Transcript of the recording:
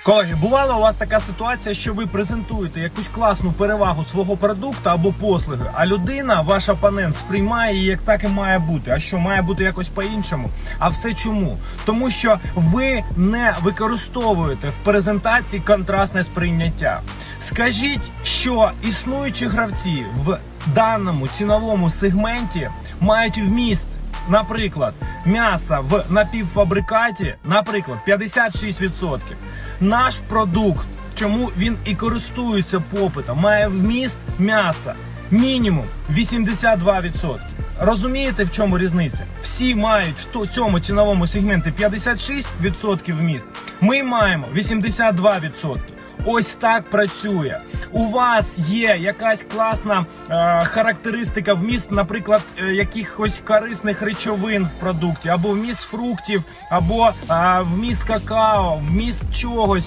Колеги, бувала у вас така ситуація, що ви презентуєте якусь класну перевагу свого продукту або послуги, а людина, ваш опонент, сприймає її як так і має бути. А що, має бути якось по-іншому? А все чому? Тому що ви не використовуєте в презентації контрастне сприйняття. Скажіть, що існуючі гравці в даному ціновому сегменті мають вміст, наприклад, м'яса в напівфабрикаті, наприклад, 56%. Наш продукт, чому він і користується попитом, має вміст м'яса мінімум 82%. Розумієте, в чому різниця? Всі мають в цьому ціновому сегменті 56% вміст. Ми маємо 82%. Ось так працює. У вас є якась класна характеристика вміст, наприклад, якихось корисних речовин в продукті, або вміст фруктів, або вміст какао, вміст чогось.